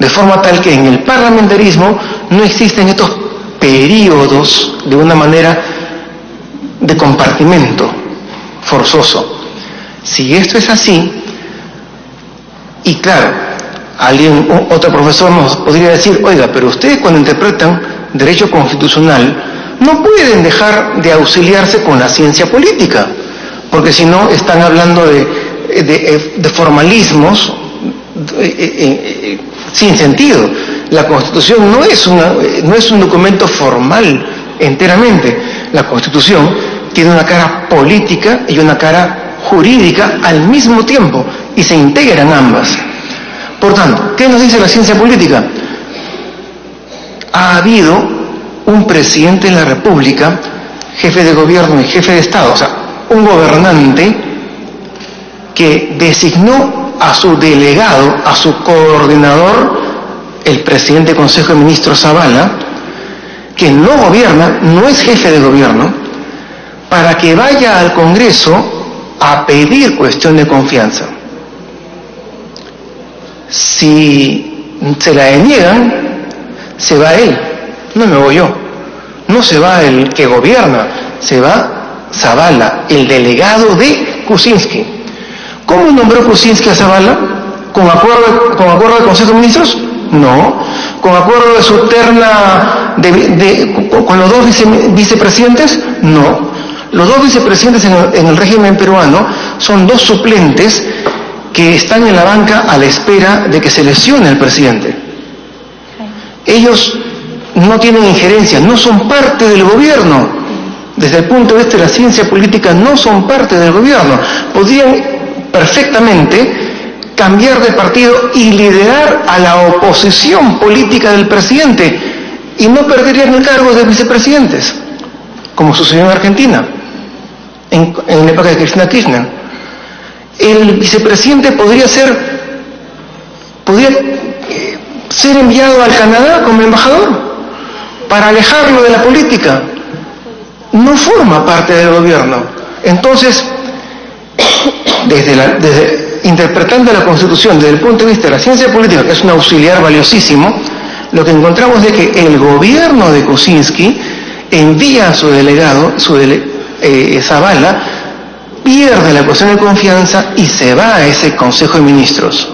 de forma tal que en el parlamentarismo no existen estos períodos de una manera de compartimento forzoso. Si esto es así, y claro, otro profesor nos podría decir, oiga, pero ustedes cuando interpretan derecho constitucional no pueden dejar de auxiliarse con la ciencia política, porque si no están hablando de formalismos sin sentido. La Constitución no es un documento formal enteramente. La Constitución tiene una cara política y una cara jurídica al mismo tiempo, y se integran ambas. Por tanto, ¿qué nos dice la ciencia política? Ha habido un presidente de la República, jefe de gobierno y jefe de Estado, o sea, un gobernante que designó a su delegado, a su coordinador, el presidente del Consejo de Ministros Zavala, que no gobierna, no es jefe de gobierno, para que vaya al Congreso a pedir cuestión de confianza. Si se la deniegan, se va él, no me voy yo. No se va el que gobierna, se va Zavala, el delegado de Kuczynski. ¿Cómo nombró Kuczynski a Zavala? ¿Con acuerdo del Consejo de Ministros? No. ¿Con acuerdo de su terna con los dos vicepresidentes? No. Los dos vicepresidentes en el régimen peruano son dos suplentes que están en la banca a la espera de que se lesione el presidente. Ellos no tienen injerencia, no son parte del gobierno. Desde el punto de vista de la ciencia política, no son parte del gobierno. Podrían perfectamente cambiar de partido y liderar a la oposición política del presidente, y no perderían el cargo de vicepresidentes, como sucedió en Argentina, en la época de Cristina Kirchner. El vicepresidente podría ser enviado al Canadá como embajador para alejarlo de la política. No forma parte del gobierno. Entonces, interpretando la Constitución desde el punto de vista de la ciencia política, que es un auxiliar valiosísimo, lo que encontramos es que el gobierno de Kuczynski envía a su delegado, Zavala, pierde la cuestión de confianza y se va a ese Consejo de Ministros.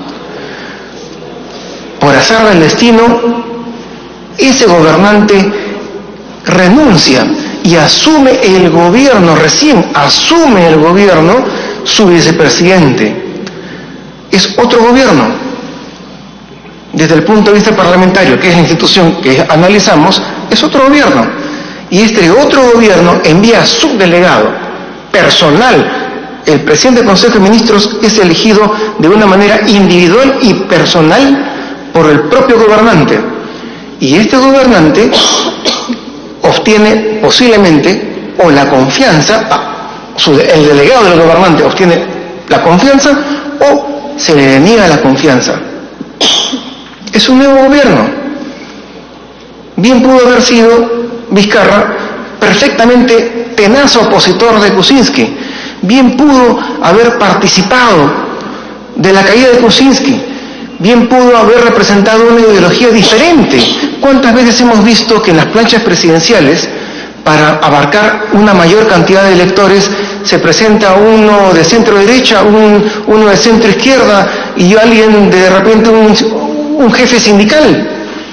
Por azar del destino, ese gobernante renuncia y asume el gobierno, recién asume el gobierno su vicepresidente. Es otro gobierno. Desde el punto de vista parlamentario, que es la institución que analizamos, es otro gobierno. Y este otro gobierno envía a su delegado personal. El presidente del Consejo de Ministros es elegido de una manera individual y personal por el propio gobernante. Y este gobernante obtiene posiblemente o la confianza, el delegado del gobernante obtiene la confianza o se le deniega la confianza. Es un nuevo gobierno. Bien pudo haber sido Vizcarra perfectamente tenaz opositor de Kuczynski. Bien pudo haber participado de la caída de Kuczynski. Bien pudo haber representado una ideología diferente. ¿Cuántas veces hemos visto que en las planchas presidenciales, para abarcar una mayor cantidad de electores, se presenta uno de centro derecha, uno de centro izquierda y alguien de repente un jefe sindical?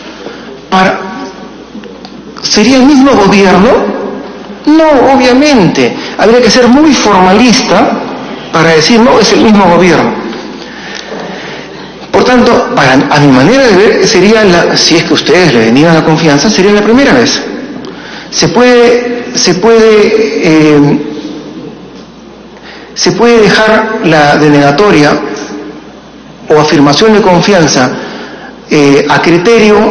¿Sería el mismo gobierno? No, obviamente. Habría que ser muy formalista para decir, no, es el mismo gobierno. Por tanto, a mi manera de ver, sería si es que ustedes le deniegan la confianza, sería la primera vez. Se puede dejar la denegatoria o afirmación de confianza a criterio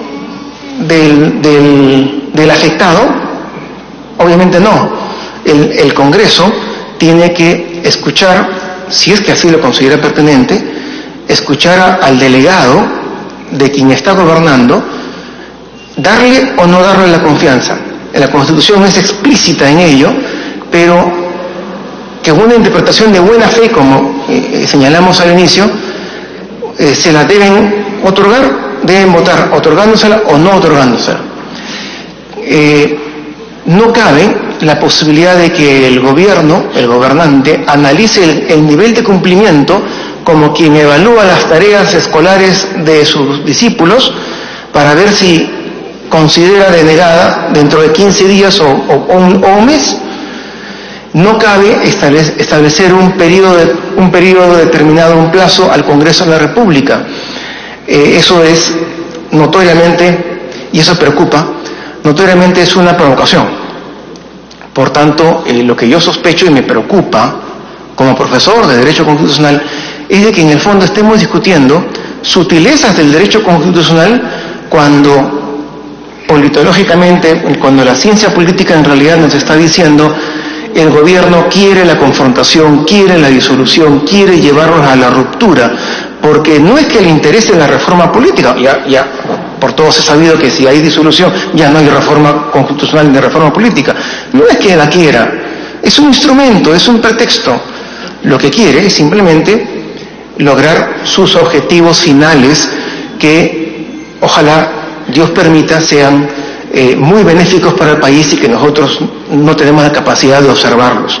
del afectado. Obviamente no. El Congreso tiene que escuchar, si es que así lo considera pertinente, escuchar al delegado de quien está gobernando, darle o no darle la confianza. La Constitución es explícita en ello, pero que una interpretación de buena fe, como señalamos al inicio, se la deben otorgar deben votar otorgándosela o no otorgándosela. No cabe la posibilidad de que el gobierno, el gobernante, analice el nivel de cumplimiento como quien evalúa las tareas escolares de sus discípulos para ver si considera denegada dentro de 15 días o un mes. No cabe establecer un periodo determinado, un plazo al Congreso de la República. Eso es notoriamente, y eso preocupa, notoriamente es una provocación. Por tanto, lo que yo sospecho y me preocupa como profesor de Derecho Constitucional es de que en el fondo estemos discutiendo sutilezas del derecho constitucional cuando politológicamente, cuando la ciencia política en realidad nos está diciendo el gobierno quiere la confrontación, quiere la disolución, quiere llevarnos a la ruptura, porque no es que le interese la reforma política, ya por todos es sabido que si hay disolución ya no hay reforma constitucional ni reforma política, no es que la quiera, es un instrumento, es un pretexto, lo que quiere es simplemente lograr sus objetivos finales que ojalá Dios permita sean muy benéficos para el país y que nosotros no tenemos la capacidad de observarlos.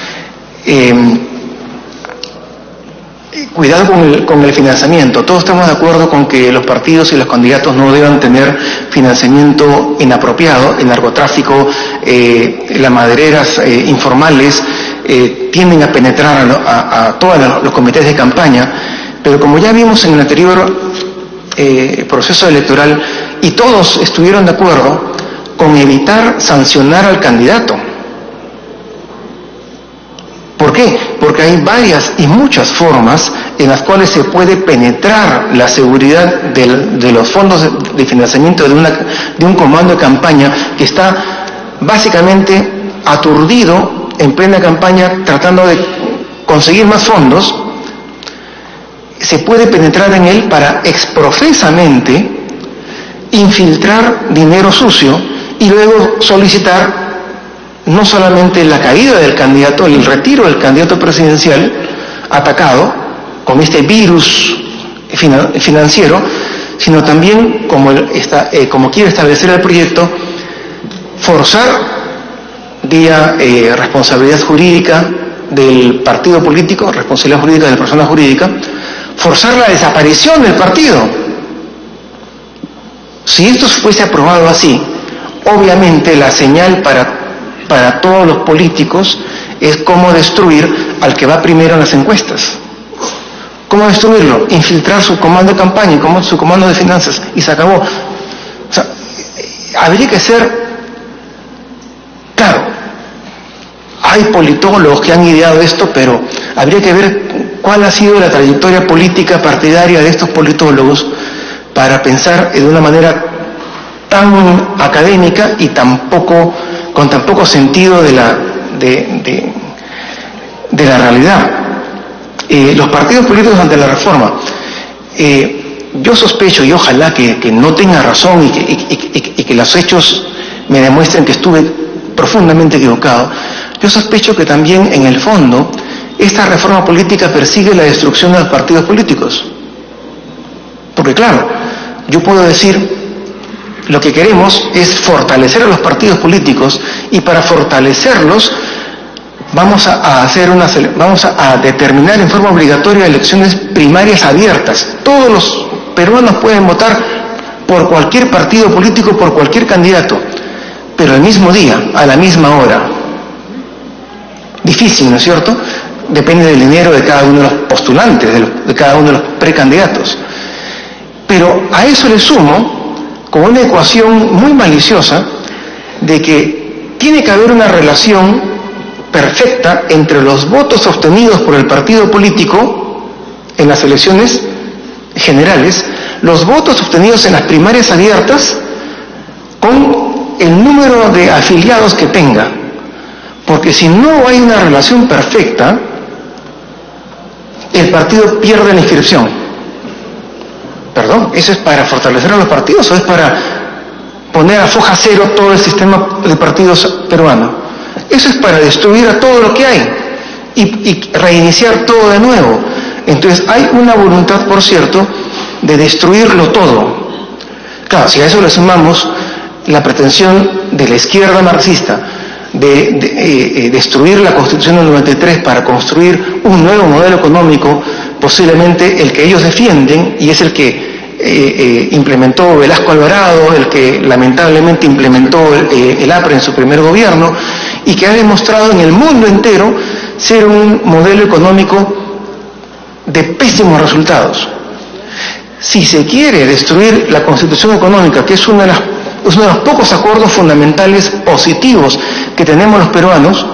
Cuidado con el financiamiento. Todos estamos de acuerdo con que los partidos y los candidatos no deban tener financiamiento inapropiado. El narcotráfico, las madereras informales tienden a penetrar a todos los comités de campaña, pero como ya vimos en el anterior proceso electoral, y todos estuvieron de acuerdo con evitar sancionar al candidato. ¿Por qué? Porque hay varias y muchas formas en las cuales se puede penetrar la seguridad de los fondos de financiamiento de un comando de campaña que está básicamente aturdido en plena campaña tratando de conseguir más fondos. Se puede penetrar en él para exprofesamente infiltrar dinero sucio y luego solicitar no solamente la caída del candidato, el retiro del candidato presidencial atacado con este virus financiero, sino también, como quiere establecer el proyecto, forzar vía responsabilidad jurídica del partido político, responsabilidad jurídica de la persona jurídica, forzar la desaparición del partido. Si esto fuese aprobado así, obviamente la señal para todos los políticos es cómo destruir al que va primero en las encuestas. ¿Cómo destruirlo? Infiltrar su comando de campaña, su comando de finanzas, y se acabó. O sea, habría que ser, claro, hay politólogos que han ideado esto, pero habría que ver cuál ha sido la trayectoria política partidaria de estos politólogos para pensar de una manera tan académica y con tan poco sentido de la realidad. Los partidos políticos ante la reforma, yo sospecho y ojalá que no tenga razón y que los hechos me demuestren que estuve profundamente equivocado. Yo sospecho que también en el fondo esta reforma política persigue la destrucción de los partidos políticos. Porque claro, yo puedo decir, lo que queremos es fortalecer a los partidos políticos y para fortalecerlos vamos a determinar en forma obligatoria elecciones primarias abiertas. Todos los peruanos pueden votar por cualquier partido político, por cualquier candidato, pero el mismo día, a la misma hora. Difícil, ¿no es cierto? Depende del dinero de cada uno de los postulantes, de cada uno de los precandidatos. Pero a eso le sumo con una ecuación muy maliciosa de que tiene que haber una relación perfecta entre los votos obtenidos por el partido político en las elecciones generales, los votos obtenidos en las primarias abiertas, con el número de afiliados que tenga. Porque si no hay una relación perfecta, el partido pierde la inscripción. Perdón, ¿eso es para fortalecer a los partidos o es para poner a foja cero todo el sistema de partidos peruano? Eso es para destruir a todo lo que hay y reiniciar todo de nuevo. Entonces hay una voluntad, por cierto, de destruirlo todo. Claro, si a eso le sumamos la pretensión de la izquierda marxista de destruir la Constitución del 93 para construir un nuevo modelo económico, posiblemente el que ellos defienden, y es el que implementó Velasco Alvarado, el que lamentablemente implementó el APRE en su primer gobierno, y que ha demostrado en el mundo entero ser un modelo económico de pésimos resultados. Si se quiere destruir la Constitución económica, que es uno de los pocos acuerdos fundamentales positivos que tenemos los peruanos,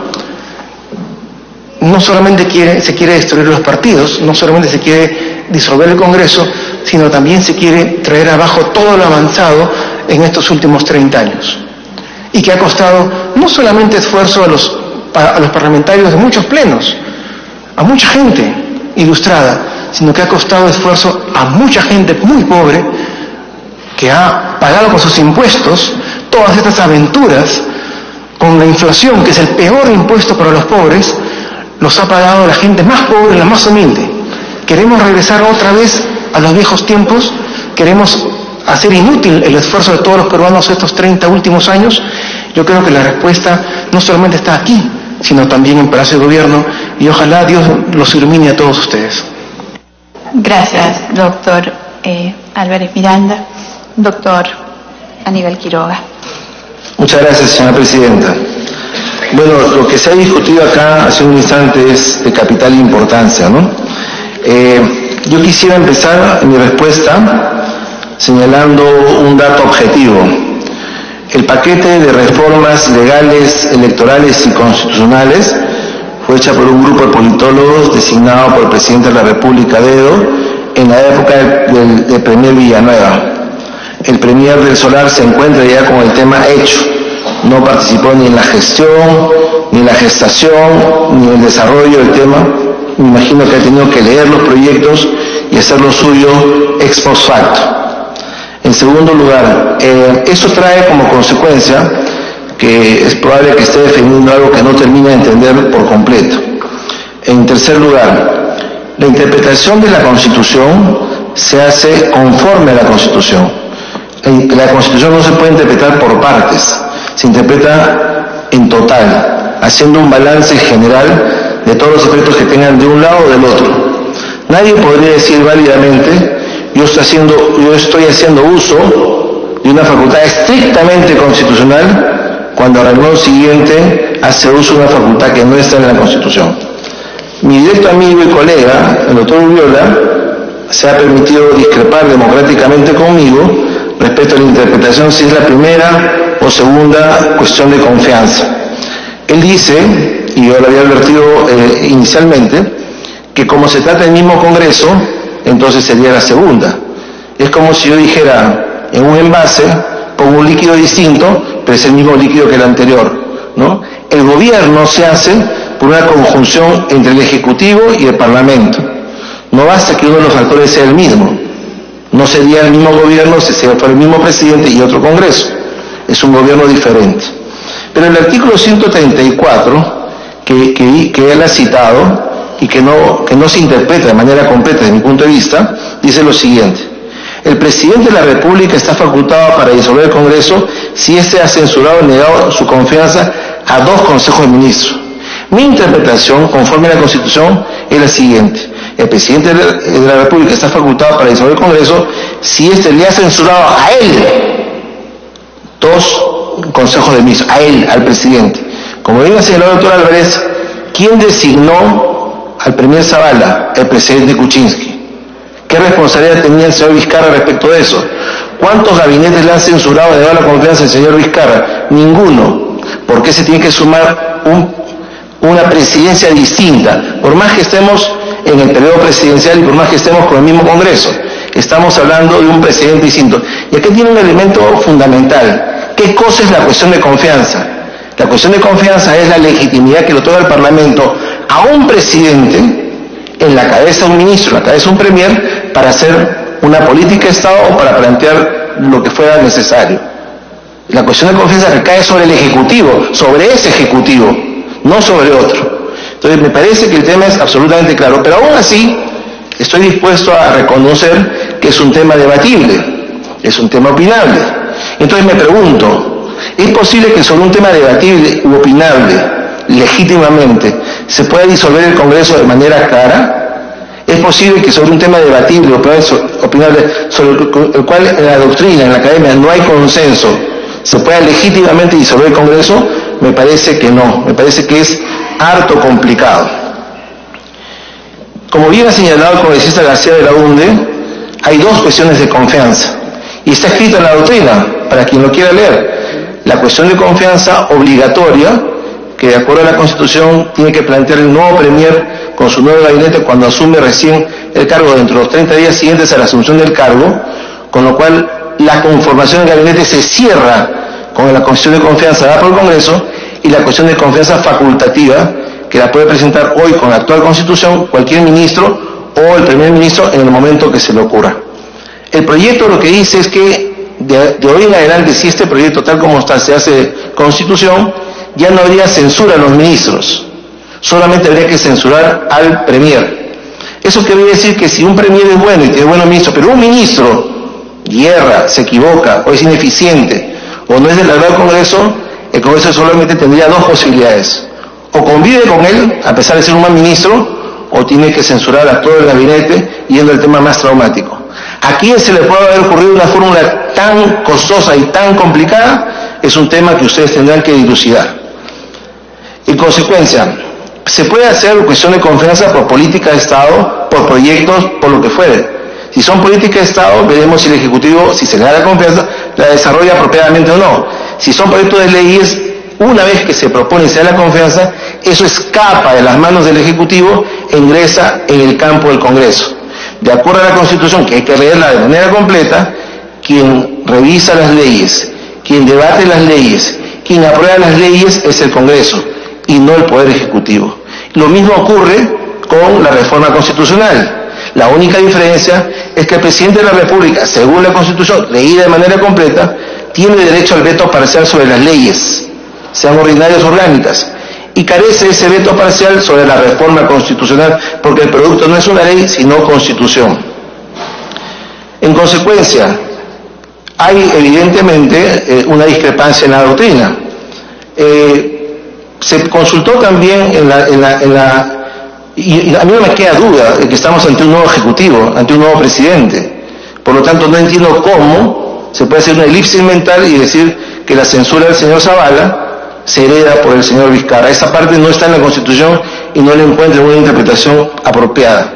no solamente se quiere destruir los partidos, no solamente se quiere disolver el Congreso, sino también se quiere traer abajo todo lo avanzado en estos últimos 30 años. Y que ha costado no solamente esfuerzo a los parlamentarios de muchos plenos, a mucha gente ilustrada, sino que ha costado esfuerzo a mucha gente muy pobre que ha pagado con sus impuestos todas estas aventuras con la inflación, que es el peor impuesto para los pobres. Los ha pagado la gente más pobre, la más humilde. ¿Queremos regresar otra vez a los viejos tiempos? ¿Queremos hacer inútil el esfuerzo de todos los peruanos estos 30 últimos años? Yo creo que la respuesta no solamente está aquí, sino también en Palacio de Gobierno, y ojalá Dios los ilumine a todos ustedes. Gracias, doctor Álvarez Miranda. Doctor Aníbal Quiroga. Muchas gracias, señora presidenta. Bueno, lo que se ha discutido acá hace un instante es de capital importancia, ¿no? Yo quisiera empezar mi respuesta señalando un dato objetivo. El paquete de reformas legales, electorales y constitucionales fue hecha por un grupo de politólogos designado por el presidente de la República, Dedo, en la época del premier Villanueva. El premier del Solar se encuentra ya con el tema hecho. No participó ni en la gestión, ni en la gestación, ni en el desarrollo del tema. Me imagino que ha tenido que leer los proyectos y hacer lo suyo ex post facto. En segundo lugar, eso trae como consecuencia que es probable que esté defendiendo algo que no termina de entender por completo. En tercer lugar, la interpretación de la Constitución se hace conforme a la Constitución. La Constitución no se puede interpretar por partes, se interpreta en total, haciendo un balance general de todos los efectos que tengan de un lado o del otro. Nadie podría decir válidamente, yo estoy haciendo uso de una facultad estrictamente constitucional, cuando al renglón siguiente hace uso de una facultad que no está en la Constitución. Mi directo amigo y colega, el doctor Urriola, se ha permitido discrepar democráticamente conmigo respecto a la interpretación si es la primera o segunda cuestión de confianza. Él dice, y yo lo había advertido inicialmente, que como se trata del mismo Congreso, entonces sería la segunda. Es como si yo dijera, en un envase pongo un líquido distinto, pero es el mismo líquido que el anterior, ¿no? El gobierno se hace por una conjunción entre el Ejecutivo y el Parlamento. No basta que uno de los actores sea el mismo. No sería el mismo gobierno si fuera el mismo presidente y otro Congreso. Es un gobierno diferente. Pero el artículo 134, que él ha citado, y que no se interpreta de manera completa desde mi punto de vista, dice lo siguiente: el presidente de la República está facultado para disolver el Congreso si éste ha censurado o negado su confianza a 2 consejos de ministros. Mi interpretación, conforme a la Constitución, es la siguiente: el presidente de la República está facultado para disolver el Congreso si éste le ha censurado a él 2 consejos de ministros, a él, al presidente. Como bien ha señalado el doctor Álvarez, ¿quién designó al premier Zavala? El presidente Kuczynski. ¿Qué responsabilidad tenía el señor Vizcarra respecto de eso? ¿Cuántos gabinetes le han censurado de dar la confianza al señor Vizcarra? Ninguno. ¿Por qué se tiene que sumar una presidencia distinta? Por más que estemos en el periodo presidencial y por más que estemos con el mismo Congreso, estamos hablando de un presidente distinto. Y aquí tiene un elemento fundamental. ¿Qué cosa es la cuestión de confianza? La cuestión de confianza es la legitimidad que le otorga el Parlamento a un presidente en la cabeza de un ministro, en la cabeza de un premier, para hacer una política de Estado o para plantear lo que fuera necesario. La cuestión de confianza recae sobre el Ejecutivo, sobre ese Ejecutivo, no sobre otro. Entonces me parece que el tema es absolutamente claro, pero aún así estoy dispuesto a reconocer que es un tema debatible. es un tema opinable. Entonces me pregunto, ¿es posible que sobre un tema debatible u opinable legítimamente se pueda disolver el Congreso de manera clara? ¿Es posible que sobre un tema debatible o opinable sobre el cual en la doctrina, en la academia, no hay consenso, se pueda legítimamente disolver el Congreso? Me parece que no, me parece que es harto complicado. Como bien ha señalado el congresista García Belaúnde, hay dos cuestiones de confianza, y está escrito en la doctrina, para quien lo quiera leer. La cuestión de confianza obligatoria, que de acuerdo a la Constitución tiene que plantear el nuevo Premier con su nuevo gabinete cuando asume recién el cargo dentro de los 30 días siguientes a la asunción del cargo, con lo cual la conformación del gabinete se cierra con la cuestión de confianza dada por el Congreso, y la cuestión de confianza facultativa, que la puede presentar hoy con la actual Constitución cualquier ministro o el primer ministro en el momento que se le ocurra. El proyecto lo que dice es que de hoy en adelante, si este proyecto tal como está se hace Constitución, ya no habría censura a los ministros, solamente habría que censurar al Premier. Eso quiere decir que si un Premier es bueno y tiene buenos ministros, pero un ministro hierra, se equivoca, o es ineficiente, o no es del agrado del Congreso, el Congreso solamente tendría dos posibilidades: o convive con él, a pesar de ser un mal ministro, o tiene que censurar a todo el gabinete, yendo al tema más traumático. ¿A quién se le puede haber ocurrido una fórmula tan costosa y tan complicada? Es un tema que ustedes tendrán que dilucidar. En consecuencia, se puede hacer cuestión de confianza por política de Estado, por proyectos, por lo que fuere. Si son políticas de Estado, veremos si el Ejecutivo, si se le da la confianza, la desarrolla apropiadamente o no. Si son proyectos de leyes, una vez que se propone y se da la confianza, eso escapa de las manos del Ejecutivo e ingresa en el campo del Congreso. De acuerdo a la Constitución, que hay que leerla de manera completa, quien revisa las leyes, quien debate las leyes, quien aprueba las leyes es el Congreso y no el Poder Ejecutivo. Lo mismo ocurre con la reforma constitucional. La única diferencia es que el presidente de la República, según la Constitución, leída de manera completa, tiene derecho al veto parcial sobre las leyes, sean ordinarias o orgánicas, y carece ese veto parcial sobre la reforma constitucional, porque el producto no es una ley, sino Constitución. En consecuencia, hay evidentemente una discrepancia en la doctrina. Se consultó también y a mí no me queda duda de que estamos ante un nuevo Ejecutivo, ante un nuevo presidente. Por lo tanto, no entiendo cómo se puede hacer una elipsis mental y decir que la censura del señor Zavala se hereda por el señor Vizcarra. Esa parte no está en la Constitución y no le encuentro una interpretación apropiada.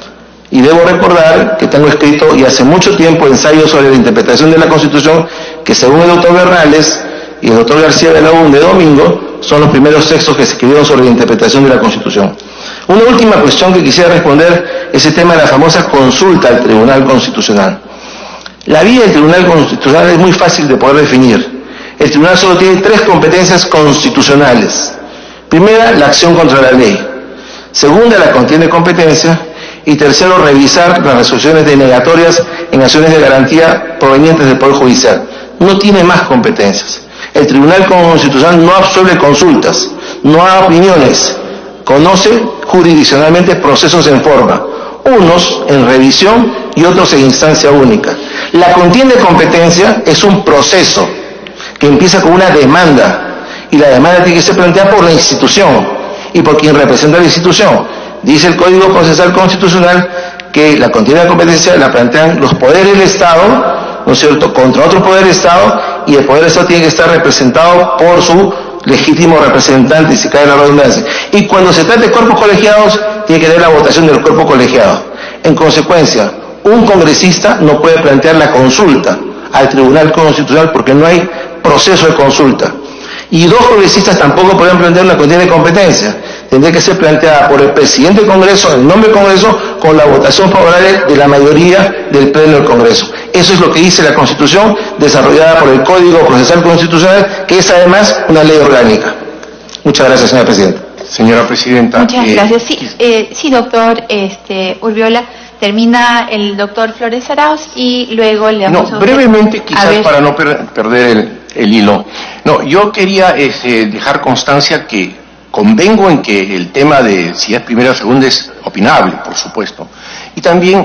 Y debo recordar que tengo escrito, y hace mucho tiempo, ensayos sobre la interpretación de la Constitución, que según el doctor Bernales y el doctor García Belaúnde Domingo, son los primeros textos que se escribieron sobre la interpretación de la Constitución. Una última cuestión que quisiera responder es el tema de la famosa consulta al Tribunal Constitucional. La vía del Tribunal Constitucional es muy fácil de poder definir. El Tribunal solo tiene tres competencias constitucionales. Primera, la acción contra la ley. Segunda, la contienda de competencia. Y tercero, revisar las resoluciones denegatorias en acciones de garantía provenientes del Poder Judicial. No tiene más competencias. El Tribunal Constitucional no absuelve consultas, no da opiniones, conoce jurisdiccionalmente procesos en forma, unos en revisión y otros en instancia única. La contienda de competencia es un proceso que empieza con una demanda, y la demanda tiene que ser planteada por la institución y por quien representa la institución. Dice el Código Procesal Constitucional que la contienda de competencia la plantean los poderes del Estado, ¿no es cierto?, contra otro poder del Estado, y el poder del Estado tiene que estar representado por su legítimo representante, si cae la redundancia. Y cuando se trata de cuerpos colegiados, tiene que haber la votación del cuerpo colegiado. En consecuencia, un congresista no puede plantear la consulta al Tribunal Constitucional porque no hay proceso de consulta. Y dos congresistas tampoco pueden plantear una contienda de competencia. Tendría que ser planteada por el presidente del Congreso, en nombre del Congreso, con la votación favorable de la mayoría del Pleno del Congreso. Eso es lo que dice la Constitución, desarrollada por el Código Procesal Constitucional, que es además una ley orgánica. Muchas gracias, señora Presidenta. Señora Presidenta. Muchas gracias. Sí, doctor Urbiola. Termina el doctor Flores Arauz y luego le damos... No, brevemente, quizás para no perder el hilo. No, yo quería dejar constancia que convengo en que el tema de si es primera o segunda es opinable, por supuesto. Y también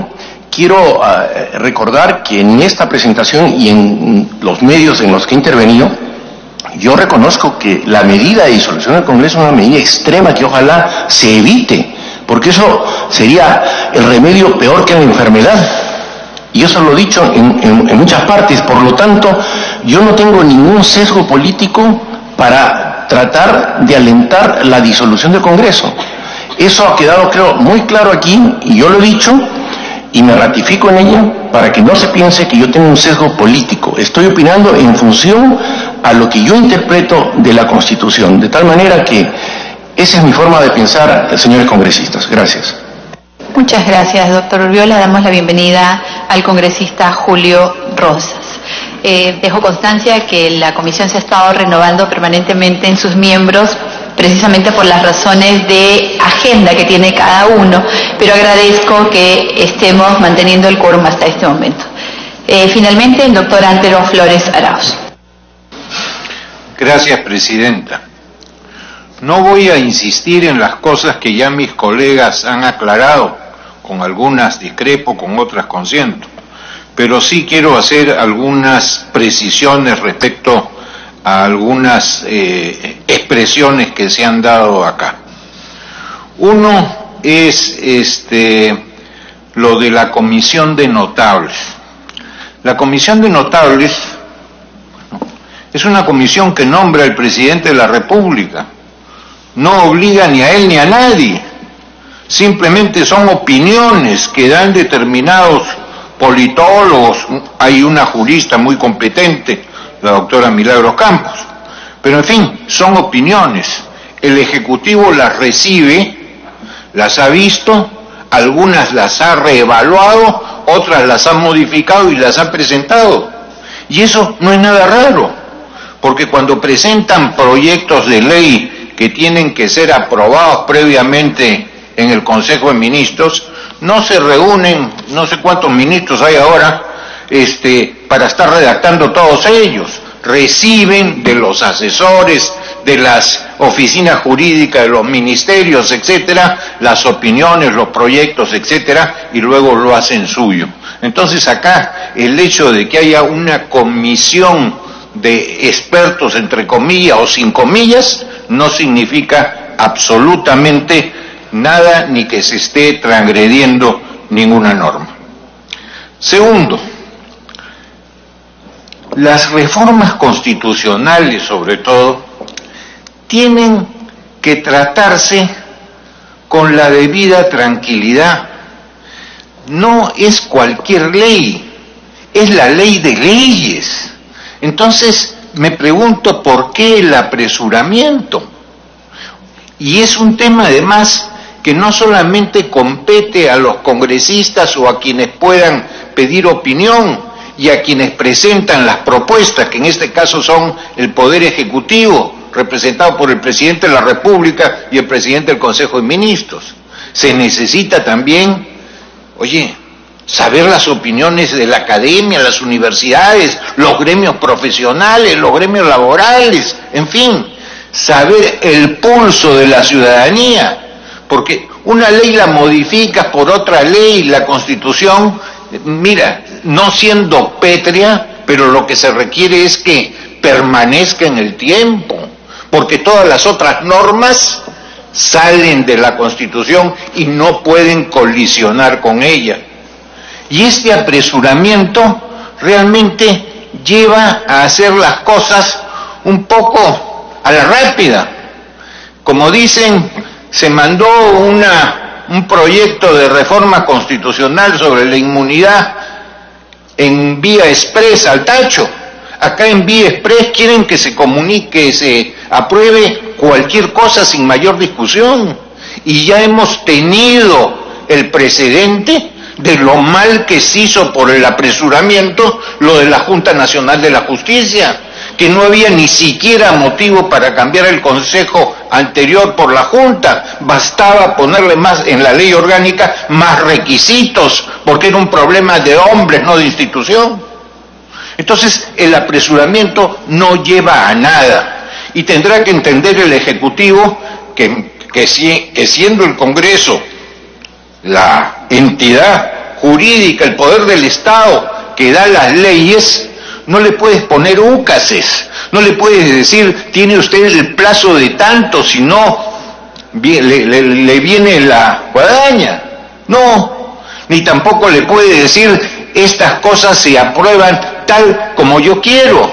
quiero recordar que en esta presentación y en los medios en los que he intervenido, yo reconozco que la medida de disolución del Congreso es una medida extrema que ojalá se evite, porque eso sería el remedio peor que la enfermedad. Y eso lo he dicho en muchas partes. Por lo tanto, yo no tengo ningún sesgo político para tratar de alentar la disolución del Congreso. Eso ha quedado, creo, muy claro aquí, y yo lo he dicho, y me ratifico en ello, para que no se piense que yo tengo un sesgo político. Estoy opinando en función a lo que yo interpreto de la Constitución, de tal manera que esa es mi forma de pensar, señores congresistas. Gracias. Muchas gracias, doctor Urbiola. Damos la bienvenida al congresista Julio Rosas. Dejo constancia que la comisión se ha estado renovando permanentemente en sus miembros, precisamente por las razones de agenda que tiene cada uno, pero agradezco que estemos manteniendo el quórum hasta este momento. Finalmente, el doctor Antero Flores Arauz. Gracias, presidenta. No voy a insistir en las cosas que ya mis colegas han aclarado, con algunas discrepo, con otras consiento, pero sí quiero hacer algunas precisiones respecto a algunas expresiones que se han dado acá. Uno es lo de la comisión de notables. La comisión de notables es una comisión que nombra el presidente de la República. No obliga ni a él ni a nadie. Simplemente son opiniones que dan determinados politólogos. Hay una jurista muy competente, la doctora Milagros Campos. Pero en fin, son opiniones. El Ejecutivo las recibe, las ha visto, algunas las ha reevaluado, otras las ha modificado y las ha presentado. Y eso no es nada raro, porque cuando presentan proyectos de ley que tienen que ser aprobados previamente en el Consejo de Ministros, no se reúnen, no sé cuántos ministros hay ahora, para estar redactando todos ellos. Reciben de los asesores, de las oficinas jurídicas, de los ministerios, etcétera, las opiniones, los proyectos, etcétera, y luego lo hacen suyo. Entonces acá el hecho de que haya una comisión de expertos, entre comillas o sin comillas, no significa absolutamente nada, ni que se esté transgrediendo ninguna norma. Segundo, las reformas constitucionales, sobre todo, tienen que tratarse con la debida tranquilidad. No es cualquier ley, es la ley de leyes. Entonces, me pregunto por qué el apresuramiento. Y es un tema, además, que no solamente compete a los congresistas o a quienes puedan pedir opinión y a quienes presentan las propuestas, que en este caso son el Poder Ejecutivo, representado por el Presidente de la República y el Presidente del Consejo de Ministros. Se necesita también, saber las opiniones de la academia, las universidades, los gremios profesionales, los gremios laborales, en fin, saber el pulso de la ciudadanía, porque una ley la modificas por otra ley, la Constitución, mira, no siendo pétrea, pero lo que se requiere es que permanezca en el tiempo, porque todas las otras normas salen de la Constitución y no pueden colisionar con ella. Y este apresuramiento realmente lleva a hacer las cosas un poco a la rápida. Como dicen, se mandó un proyecto de reforma constitucional sobre la inmunidad en vía express al tacho. Acá en vía express quieren que se comunique, se apruebe cualquier cosa sin mayor discusión. Y ya hemos tenido el precedente de lo mal que se hizo por el apresuramiento lo de la Junta Nacional de la Justicia, que no había ni siquiera motivo para cambiar el consejo anterior por la Junta, bastaba ponerle más en la ley orgánica más requisitos, porque era un problema de hombres, no de institución. Entonces el apresuramiento no lleva a nada, y tendrá que entender el Ejecutivo que siendo el Congreso la entidad jurídica, el poder del Estado que da las leyes, no le puedes poner úcases, no le puedes decir, tiene usted el plazo de tanto, si no, le viene la guadaña. No, ni tampoco le puede decir, estas cosas se aprueban tal como yo quiero,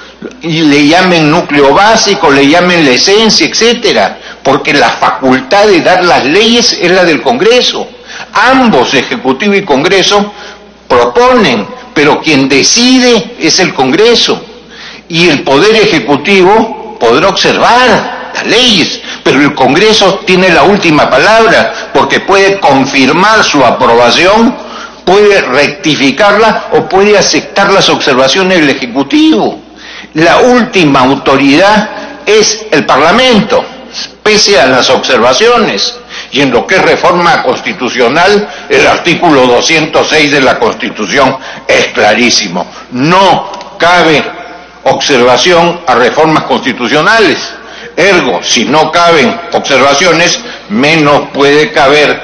y le llamen núcleo básico, le llamen la esencia, etcétera, porque la facultad de dar las leyes es la del Congreso. Ambos, Ejecutivo y Congreso, proponen, pero quien decide es el Congreso, y el Poder Ejecutivo podrá observar las leyes, pero el Congreso tiene la última palabra, porque puede confirmar su aprobación, puede rectificarla o puede aceptar las observaciones del Ejecutivo. La última autoridad es el Parlamento, pese a las observaciones. Y en lo que es reforma constitucional, el artículo 206 de la Constitución es clarísimo. No cabe observación a reformas constitucionales. Ergo, si no caben observaciones, menos puede caber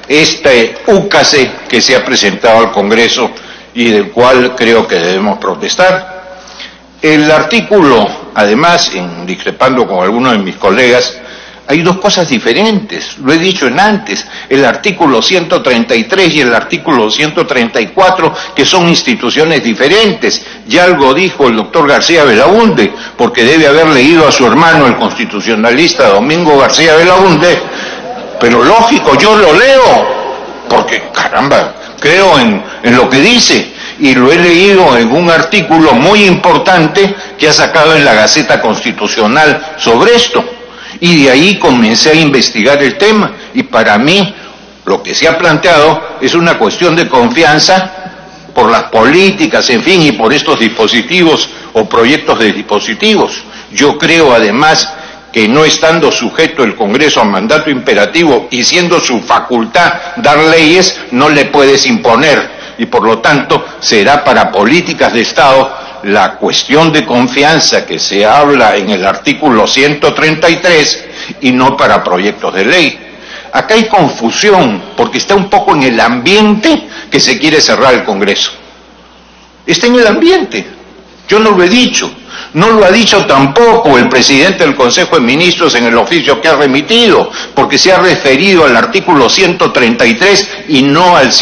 este úcase que se ha presentado al Congreso y del cual creo que debemos protestar. El artículo, además, discrepando con algunos de mis colegas, hay dos cosas diferentes, lo he dicho antes, el artículo 133 y el artículo 134, que son instituciones diferentes. Ya algo dijo el doctor García Belaúnde, porque debe haber leído a su hermano, el constitucionalista Domingo García Belaúnde, pero lógico, yo lo leo, porque caramba, creo en lo que dice, y lo he leído en un artículo muy importante que ha sacado en la Gaceta Constitucional sobre esto. Y de ahí comencé a investigar el tema, y para mí lo que se ha planteado es una cuestión de confianza por las políticas, en fin, y por estos dispositivos o proyectos de dispositivos. Yo creo además que no estando sujeto el Congreso a mandato imperativo y siendo su facultad dar leyes, no le puedes imponer, y por lo tanto será para políticas de Estado la cuestión de confianza que se habla en el artículo 133 y no para proyectos de ley. Acá hay confusión porque está un poco en el ambiente que se quiere cerrar el Congreso. Está en el ambiente, yo no lo he dicho. No lo ha dicho tampoco el presidente del Consejo de Ministros en el oficio que ha remitido, porque se ha referido al artículo 133 y no al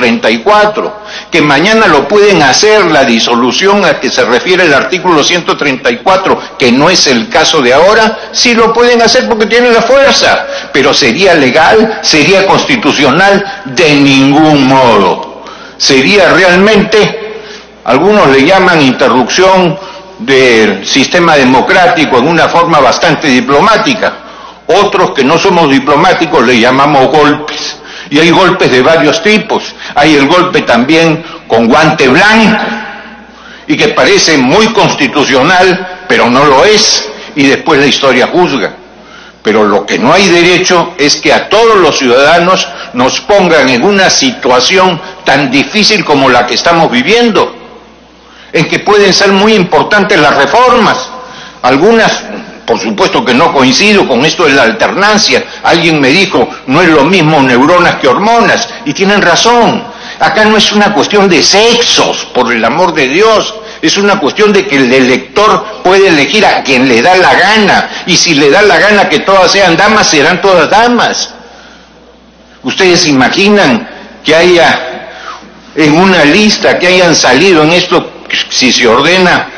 134. Que mañana lo pueden hacer, la disolución a que se refiere el artículo 134, que no es el caso de ahora, sí lo pueden hacer porque tienen la fuerza, pero ¿sería legal? ¿Sería constitucional? De ningún modo. Sería realmente, algunos le llaman interrupción del sistema democrático en una forma bastante diplomática, otros que no somos diplomáticos le llamamos golpes, y hay golpes de varios tipos. Hay el golpe también con guante blanco, y que parece muy constitucional, pero no lo es, y después la historia juzga. Pero lo que no hay derecho es que a todos los ciudadanos nos pongan en una situación tan difícil como la que estamos viviendo, en que pueden ser muy importantes las reformas. Algunas, por supuesto que no coincido con esto de la alternancia. Alguien me dijo, no es lo mismo neuronas que hormonas, y tienen razón. Acá no es una cuestión de sexos, por el amor de Dios, es una cuestión de que el elector puede elegir a quien le da la gana, y si le da la gana que todas sean damas, serán todas damas. ¿Ustedes imaginan que haya en una lista que hayan salido en esto, si se ordena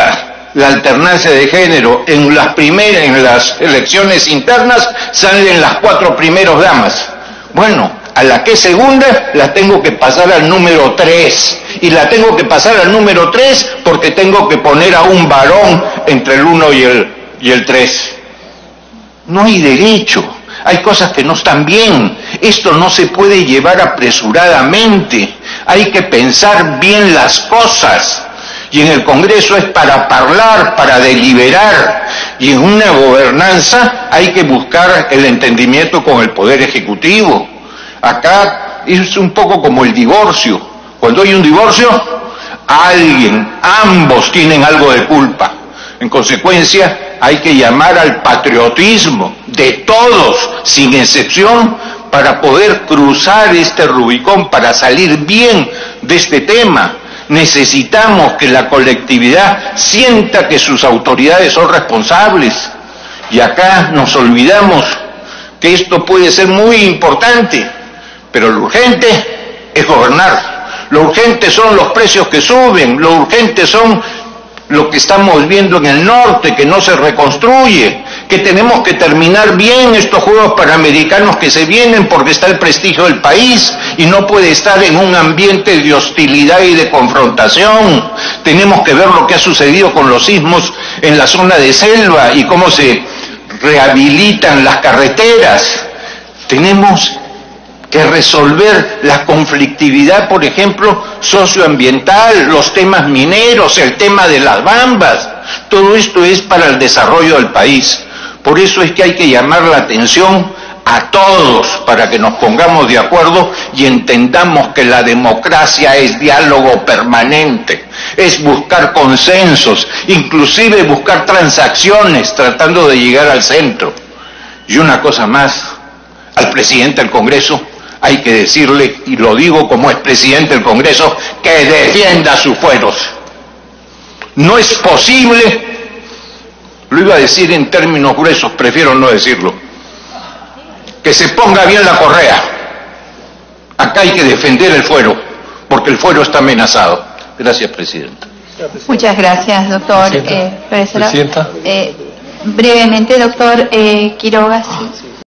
la alternancia de género, en las elecciones internas salen las 4 primeras damas? Bueno, a la que es segunda la tengo que pasar al número 3, y la tengo que pasar al número 3 porque tengo que poner a un varón entre el 1 y el 3. No hay derecho, hay cosas que no están bien, esto no se puede llevar apresuradamente, hay que pensar bien las cosas, y en el Congreso es para hablar, para deliberar, y en una gobernanza hay que buscar el entendimiento con el Poder Ejecutivo. Acá es un poco como el divorcio. Cuando hay un divorcio, ambos tienen algo de culpa. En consecuencia, hay que llamar al patriotismo de todos, sin excepción, para poder cruzar este Rubicón, para salir bien de este tema. Necesitamos que la colectividad sienta que sus autoridades son responsables. Y acá nos olvidamos que esto puede ser muy importante, pero lo urgente es gobernar. Lo urgente son los precios que suben, lo urgente son lo que estamos viendo en el norte, que no se reconstruye, que tenemos que terminar bien estos Juegos Panamericanos que se vienen porque está el prestigio del país y no puede estar en un ambiente de hostilidad y de confrontación. Tenemos que ver lo que ha sucedido con los sismos en la zona de selva y cómo se rehabilitan las carreteras. Tenemos que resolver la conflictividad, por ejemplo, socioambiental, los temas mineros, el tema de las bambas. Todo esto es para el desarrollo del país. Por eso es que hay que llamar la atención a todos para que nos pongamos de acuerdo y entendamos que la democracia es diálogo permanente, es buscar consensos, inclusive buscar transacciones tratando de llegar al centro. Y una cosa más, al presidente del Congreso hay que decirle, y lo digo como expresidente del Congreso, que defienda sus fueros. No es posible, lo iba a decir en términos gruesos, prefiero no decirlo, que se ponga bien la correa. Acá hay que defender el fuero, porque el fuero está amenazado. Gracias, Presidenta. Muchas gracias, doctor. Presidenta. Brevemente, doctor Quiroga. Sí.